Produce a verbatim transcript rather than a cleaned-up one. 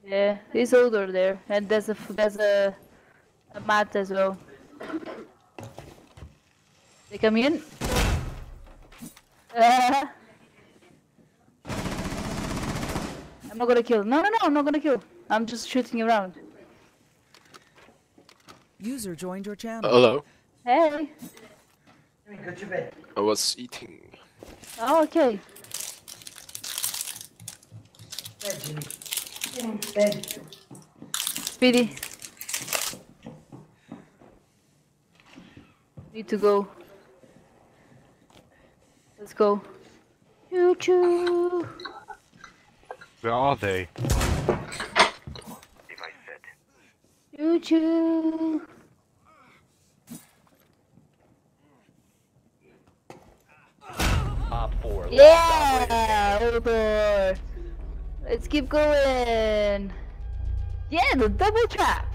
Yeah, he's older there, and there's a f- there's a, a mat as well. They come in. Uh, I'm not gonna kill. No, no, no, I'm not gonna kill. I'm just shooting around. User joined your channel. Hello. Hey. I was eating. Oh, okay. Speedy. Need to go. Let's go. Choo choo. Where are they? Choo choo. Op four. Yeah, Odor. Let's keep going. Yeah, the double trap.